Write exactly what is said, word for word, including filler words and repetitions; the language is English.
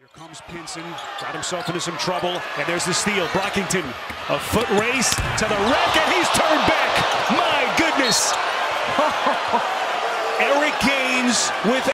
Here comes Pinson, got himself into some trouble, and there's the steal. Brockington, a foot race to the rack, and he's turned back. My goodness. Eric Gaines with